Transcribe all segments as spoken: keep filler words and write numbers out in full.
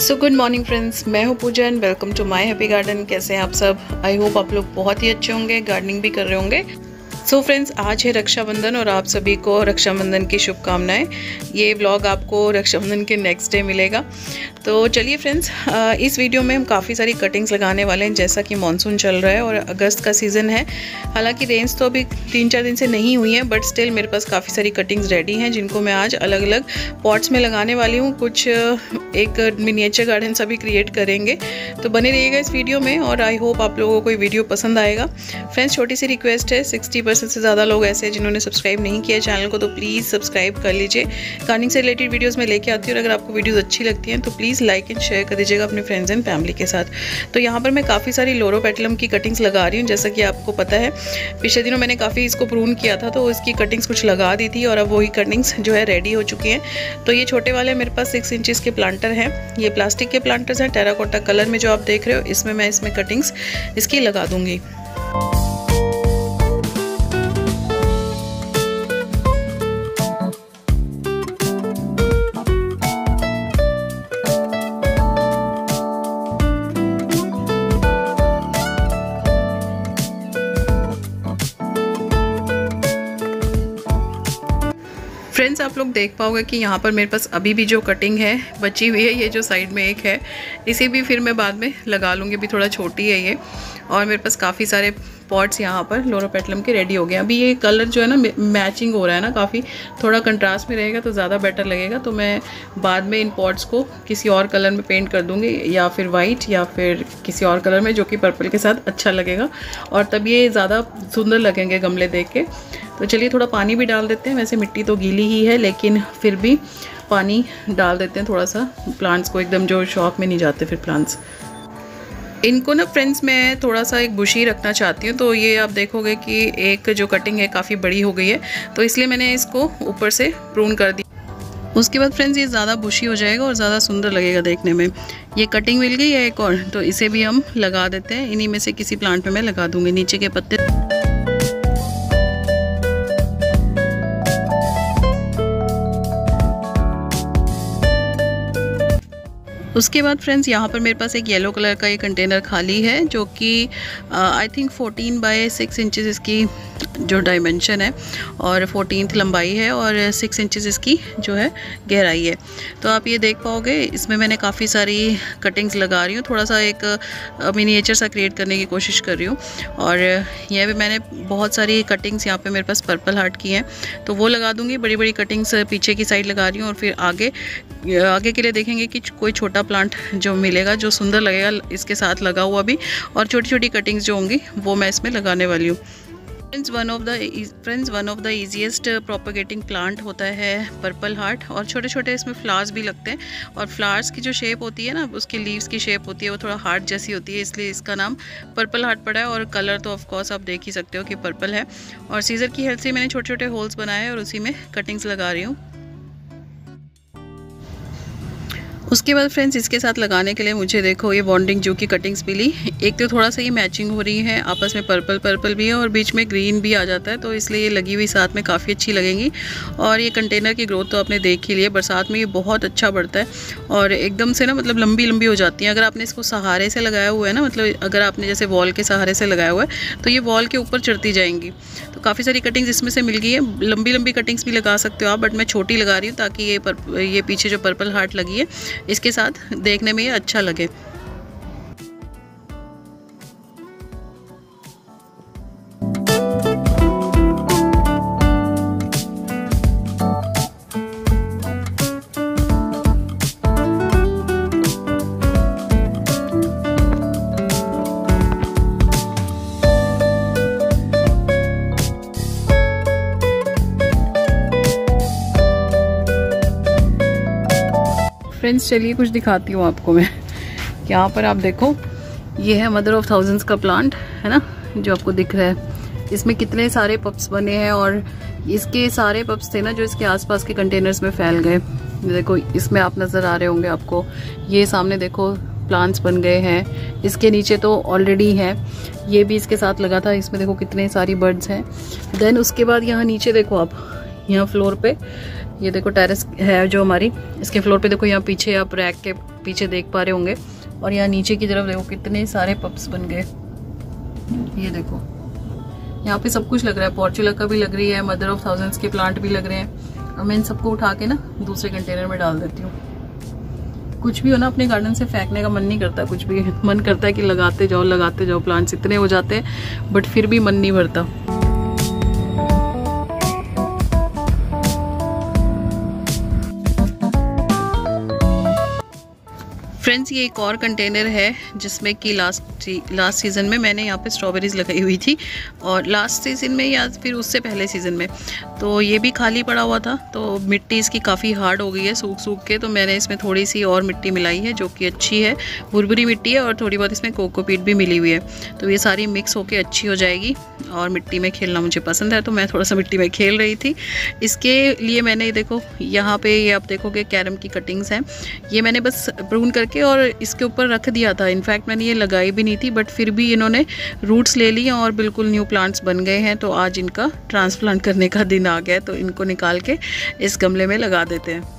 So good morning friends, मैं हूँ Pooja and welcome to my happy garden. कैसे हैं आप सब? आई होप आप लोग बहुत ही अच्छे होंगे, गार्डनिंग भी कर रहे होंगे। सो so फ्रेंड्स, आज है रक्षाबंधन और आप सभी को रक्षाबंधन की शुभकामनाएं। ये व्लॉग आपको रक्षाबंधन के नेक्स्ट डे मिलेगा। तो चलिए फ्रेंड्स, इस वीडियो में हम काफ़ी सारी कटिंग्स लगाने वाले हैं। जैसा कि मानसून चल रहा है और अगस्त का सीज़न है, हालांकि रेंज तो अभी तीन चार दिन से नहीं हुई है, बट स्टिल मेरे पास काफ़ी सारी कटिंग्स रेडी हैं जिनको मैं आज अलग अलग पॉट्स में लगाने वाली हूँ। कुछ एक मिनिएचर गार्डन सा भी क्रिएट करेंगे, तो बने रहिएगा इस वीडियो में और आई होप आप लोगों को ये वीडियो पसंद आएगा। फ्रेंड्स, छोटी सी रिक्वेस्ट है, सिक्सटी परसेंट से ज़्यादा लोग ऐसे हैं जिन्होंने सब्सक्राइब नहीं किया चैनल को, तो प्लीज़ सब्सक्राइब कर लीजिए। गार्डनिंग से रिलेटेड वीडियोज़ में लेके आती हूँ और अगर आपको वीडियोज़ अच्छी लगती हैं तो प्लीज़ लाइक एंड शेयर कर दीजिएगा अपने फ्रेंड्स एंड फैमिली के साथ। तो यहाँ पर मैं काफ़ी सारी लोरोपेटलम की कटिंग्स लगा रही हूँ। जैसा कि आपको पता है, पिछले दिनों मैंने काफ़ी इसको प्रून किया था, तो इसकी कटिंग्स कुछ लगा दी थी और अब वही कटिंग्स जो है रेडी हो चुकी हैं। तो ये छोटे वाले मेरे पास सिक्स इंचज़ के प्लांटर हैं। ये प्लास्टिक के प्लांटर्स हैं, टेराकोटा कलर में जो आप देख रहे हो, इसमें मैं इसमें कटिंग्स इसकी लगा दूँगी। फ्रेंड्स, आप लोग देख पाओगे कि यहाँ पर मेरे पास अभी भी जो कटिंग है बची हुई है, ये जो साइड में एक है, इसे भी फिर मैं बाद में लगा लूँगी। अभी थोड़ा छोटी है ये, और मेरे पास काफ़ी सारे पॉट्स यहाँ पर लोरोपेटलम के रेडी हो गए। अभी ये कलर जो है ना मैचिंग हो रहा है ना, काफ़ी थोड़ा कंट्रास्ट में रहेगा तो ज़्यादा बेटर लगेगा। तो मैं बाद में इन पॉट्स को किसी और कलर में पेंट कर दूँगी, या फिर वाइट या फिर किसी और कलर में जो कि पर्पल के साथ अच्छा लगेगा, और तब ये ज़्यादा सुंदर लगेंगे गमले देख के। तो चलिए थोड़ा पानी भी डाल देते हैं। वैसे मिट्टी तो गीली ही है, लेकिन फिर भी पानी डाल देते हैं थोड़ा सा, प्लांट्स को एकदम जो शॉक में नहीं जाते फिर प्लांट्स। इनको ना फ्रेंड्स मैं थोड़ा सा एक बुशी रखना चाहती हूँ, तो ये आप देखोगे कि एक जो कटिंग है काफ़ी बड़ी हो गई है, तो इसलिए मैंने इसको ऊपर से प्रून कर दिया। उसके बाद फ्रेंड्स ये ज़्यादा बुशी हो जाएगा और ज़्यादा सुंदर लगेगा देखने में। ये कटिंग मिल गई है एक और, तो इसे भी हम लगा देते हैं। इन्हीं में से किसी प्लांट में मैं लगा दूँगी नीचे के पत्ते। उसके बाद फ्रेंड्स यहाँ पर मेरे पास एक येलो कलर का ये कंटेनर खाली है, जो कि I think fourteen by six inches इसकी जो डायमेंशन है और फोर्टीन लंबाई है और सिक्स इंचज़ इसकी जो है गहराई है। तो आप ये देख पाओगे, इसमें मैंने काफ़ी सारी कटिंग्स लगा रही हूँ। थोड़ा सा एक मिनिएचर सा क्रिएट करने की कोशिश कर रही हूँ। और यह भी मैंने बहुत सारी कटिंग्स यहाँ पे मेरे पास पर्पल हार्ट की हैं, तो वो लगा दूँगी। बड़ी बड़ी कटिंग्स पीछे की साइड लगा रही हूँ, और फिर आगे आगे के लिए देखेंगे कि कोई छोटा प्लांट जो मिलेगा जो सुंदर लगेगा इसके साथ लगा हुआ भी, और छोटी छोटी कटिंग्स जो होंगी वो मैं इसमें लगाने वाली हूँ। Friends one of the friends one of the easiest propagating plant होता है पर्पल हार्ट, और छोटे छोटे इसमें फ्लावर्स भी लगते हैं। और फ्लावर्स की जो शेप होती है ना, उसके लीव्स की शेप होती है वो थोड़ा हार्ट जैसी होती है, इसलिए इसका नाम पर्पल हार्ट पड़ा है। और कलर तो ऑफ कोर्स आप देख ही सकते हो कि पर्पल है। और सीजर की हेल्प से मैंने छोटे छोटे होल्स बनाए हैं और उसी में कटिंग्स लगा रही हूँ। उसके बाद फ्रेंड्स इसके साथ लगाने के लिए मुझे देखो ये बॉन्डिंग जू की कटिंग्स मिली। एक तो थोड़ा सा ये मैचिंग हो रही है, आपस में पर्पल पर्पल भी है और बीच में ग्रीन भी आ जाता है, तो इसलिए ये लगी हुई साथ में काफ़ी अच्छी लगेंगी। और ये कंटेनर की ग्रोथ तो आपने देख ही ली है, बरसात में ये बहुत अच्छा बढ़ता है और एकदम से ना मतलब लंबी लंबी हो जाती हैं। अगर आपने इसको सहारे से लगाया हुआ है ना, मतलब अगर आपने जैसे वॉल के सहारे से लगाया हुआ है, तो ये वॉल के ऊपर चढ़ती जाएंगी। तो काफ़ी सारी कटिंग्स इसमें से मिल गई है। लंबी लंबी कटिंग्स भी लगा सकते हो आप, बट मैं छोटी लगा रही हूँ ताकि ये पर, ये पीछे जो पर्पल हार्ट लगी है इसके साथ देखने में ये अच्छा लगे। फ्रेंड्स चलिए कुछ दिखाती हूँ आपको मैं। यहाँ पर आप देखो, ये है मदर ऑफ थाउजेंड्स का प्लांट है ना, जो आपको दिख रहा है। इसमें कितने सारे पप्स बने हैं, और इसके सारे पप्स थे ना जो इसके आसपास के कंटेनर्स में फैल गए। देखो इसमें आप नज़र आ रहे होंगे आपको, ये सामने देखो प्लांट्स बन गए हैं। इसके नीचे तो ऑलरेडी है, ये भी इसके साथ लगा था। इसमें देखो कितने सारी बर्ड्स हैं। देन उसके बाद यहाँ नीचे देखो आप, यहाँ फ्लोर पे ये देखो टेरेस है जो हमारी, इसके फ्लोर पे देखो यहाँ पीछे आप रैक के पीछे देख पा रहे होंगे। और यहाँ नीचे की तरफ देखो कितने सारे पप्स बन गए, ये देखो यहाँ पे सब कुछ लग रहा है। पोर्चुला का भी लग रही है, मदर ऑफ थाउजेंड्स के प्लांट भी लग रहे हैं। और मैं इन सबको उठा के ना दूसरे कंटेनर में डाल देती हूँ। कुछ भी हो ना, अपने गार्डन से फेंकने का मन नहीं करता, कुछ भी मन करता है कि लगाते जाओ लगाते जाओ। प्लांट्स इतने हो जाते हैं बट फिर भी मन नहीं भरता। फ्रेंड्स ये एक और कंटेनर है जिसमें कि लास्ट लास्ट सीज़न में मैंने यहाँ पे स्ट्रॉबेरीज लगाई हुई थी, और लास्ट सीज़न में या फिर उससे पहले सीज़न में तो ये भी खाली पड़ा हुआ था। तो मिट्टी इसकी काफ़ी हार्ड हो गई है सूख सूख के, तो मैंने इसमें थोड़ी सी और मिट्टी मिलाई है जो कि अच्छी है, भुरभुरी मिट्टी है, और थोड़ी बहुत इसमें कोकोपीट भी मिली हुई है। तो ये सारी मिक्स होके अच्छी हो जाएगी। और मिट्टी में खेलना मुझे पसंद है तो मैं थोड़ा सा मिट्टी में खेल रही थी। इसके लिए मैंने देखो यहाँ पे ये आप देखोगे कैरम की कटिंग्स हैं, ये मैंने बस प्रून करके और इसके ऊपर रख दिया था। इनफैक्ट मैंने ये लगाई भी नहीं थी, बट फिर भी इन्होंने रूट्स ले लिए और बिल्कुल न्यू प्लांट्स बन गए हैं। तो आज इनका ट्रांसप्लांट करने का दिन आ गया, तो इनको निकाल के इस गमले में लगा देते हैं।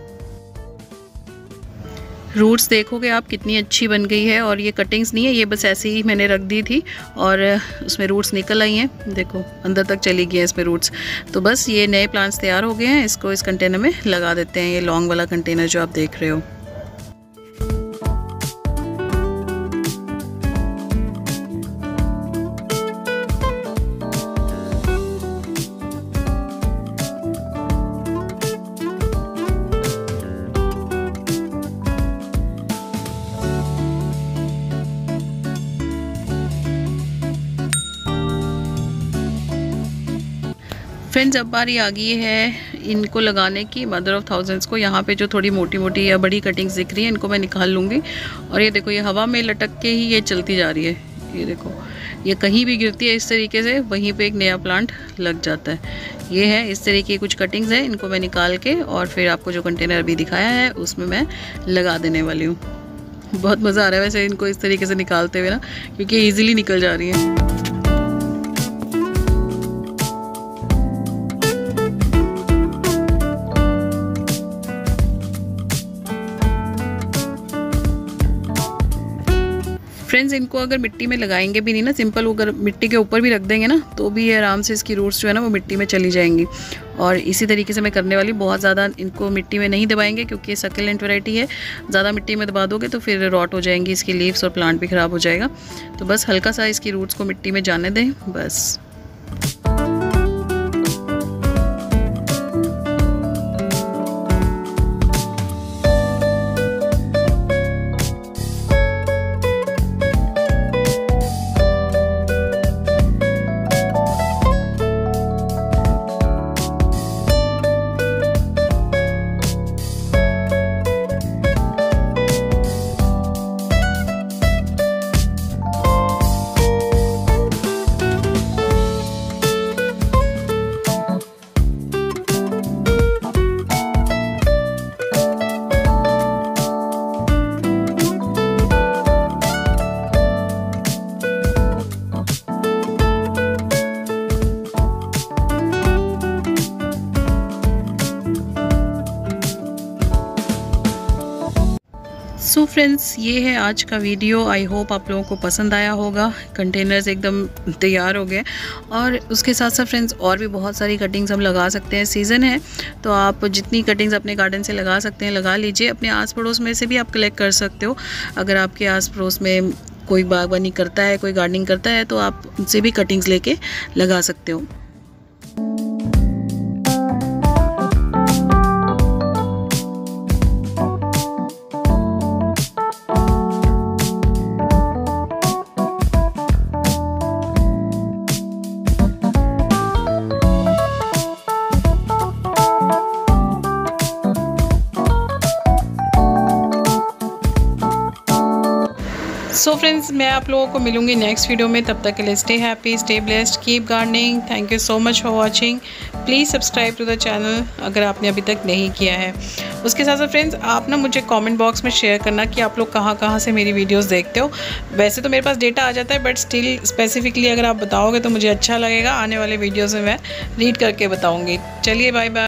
रूट्स देखोगे आप कितनी अच्छी बन गई है, और ये कटिंग्स नहीं है, ये बस ऐसे ही मैंने रख दी थी और उसमें रूट्स निकल आई हैं। देखो अंदर तक चली गई है इसमें रूट्स। तो बस ये नए प्लांट्स तैयार हो गए हैं, इसको इस कंटेनर में लगा देते हैं। ये लॉन्ग वाला कंटेनर जो आप देख रहे हो। फ्रेंड्स अब बारी आ गई है इनको लगाने की, मदर ऑफ थाउजेंड्स को। यहाँ पे जो थोड़ी मोटी मोटी या बड़ी कटिंग्स दिख रही है इनको मैं निकाल लूँगी। और ये देखो ये हवा में लटक के ही ये चलती जा रही है। ये देखो ये कहीं भी गिरती है इस तरीके से, वहीं पे एक नया प्लांट लग जाता है। ये है इस तरीके की कुछ कटिंग्स हैं, इनको मैं निकाल के और फिर आपको जो कंटेनर अभी दिखाया है उसमें मैं लगा देने वाली हूँ। बहुत मज़ा आ रहा है वैसे इनको इस तरीके से निकालते हुए ना, क्योंकि ईजिली निकल जा रही है। फ्रेंड्स इनको अगर मिट्टी में लगाएंगे भी नहीं ना, सिंपल अगर मिट्टी के ऊपर भी रख देंगे ना, तो भी आराम से इसकी रूट्स जो है ना वो मिट्टी में चली जाएंगी। और इसी तरीके से मैं करने वाली, बहुत ज़्यादा इनको मिट्टी में नहीं दबाएंगे क्योंकि ये सक्लेंट वैरायटी है। ज़्यादा मिट्टी में दबा दोगे तो फिर रॉट हो जाएंगी इसकी लीव्स और प्लांट भी ख़राब हो जाएगा। तो बस हल्का सा इसकी रूट्स को मिट्टी में जाने दें बस। सो so फ्रेंड्स ये है आज का वीडियो। आई होप आप लोगों को पसंद आया होगा। कंटेनर्स एकदम तैयार हो गए, और उसके साथ साथ फ्रेंड्स और भी बहुत सारी कटिंग्स हम लगा सकते हैं। सीज़न है तो आप जितनी कटिंग्स अपने गार्डन से लगा सकते हैं लगा लीजिए। अपने आस पड़ोस में से भी आप कलेक्ट कर सकते हो। अगर आपके आस पड़ोस में कोई बागवानी करता है, कोई गार्डनिंग करता है, तो आप उनसे भी कटिंग्स लेके लगा सकते हो। सो so फ्रेंड्स मैं आप लोगों को मिलूंगी नेक्स्ट वीडियो में। तब तक के लिए stay happy, stay blessed, keep gardening. Thank you so much for watching. Please subscribe to the channel अगर आपने अभी तक नहीं किया है। उसके साथ साथ फ्रेंड्स आप ना मुझे कमेंट बॉक्स में शेयर करना कि आप लोग कहाँ कहाँ से मेरी वीडियोस देखते हो। वैसे तो मेरे पास डेटा आ जाता है, बट स्टिल स्पेसिफिकली अगर आप बताओगे तो मुझे अच्छा लगेगा। आने वाले वीडियोज़ में मैं रीड करके बताऊँगी। चलिए बाय बाय।